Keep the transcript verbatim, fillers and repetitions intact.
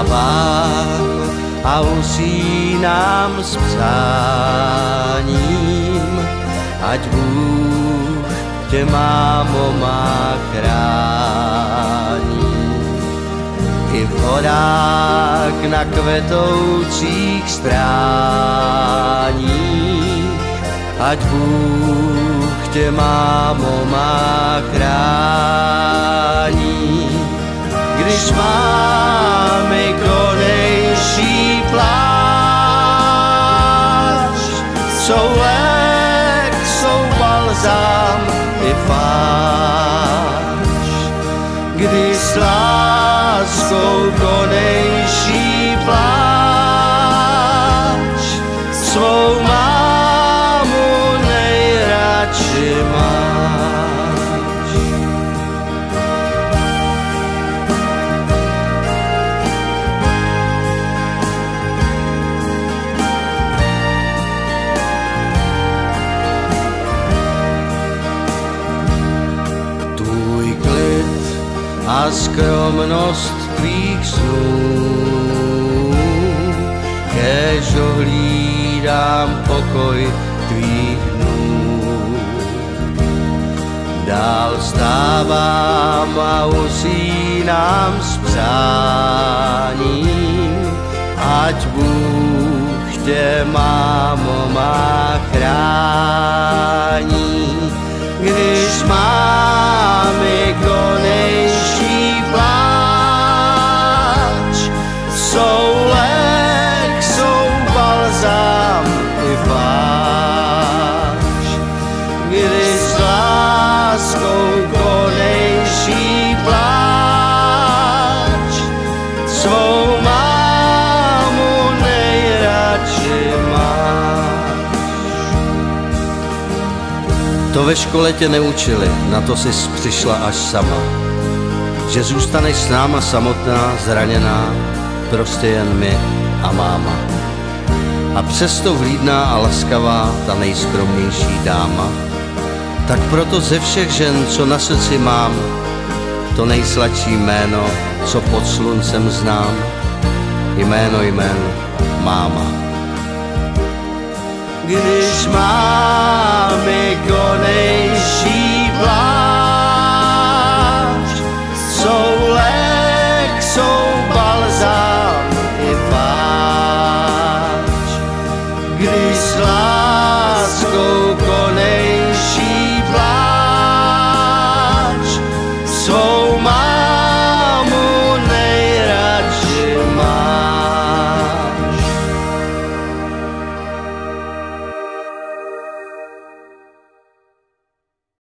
vstávám a usínám s přáním, ať Bůh tě, mámo, má chrání. I v horách na kvetoucích stráních, ať Bůh tě, mámo, má chrání. Když máme konejší pláč, jsou lék, jsou balzám i fáč. Když s láskou konejší pláč, svou mámu nejradši máš. A skromnost tvých snů, kéž ohlídám pokoj tvých dnů. Dál stávám a usínám s přáním, ať Bůh tě, mámo, má chrání. Když máme konejší pláč, jsou lék, jsou balzám i pláč. Když s láskou konejší pláč, svou mámu nejradši máš. To ve škole tě neučili, na to jsi přišla až sama. Že zůstaneš s náma samotná, zraněná, prostě jen my a máma. A přesto vlídná a laskavá, ta nejskromnější dáma. Tak proto ze všech žen, co na srdci mám, to nejsladší jméno, co pod sluncem znám, jméno jmén máma. Když máme konejší vlád,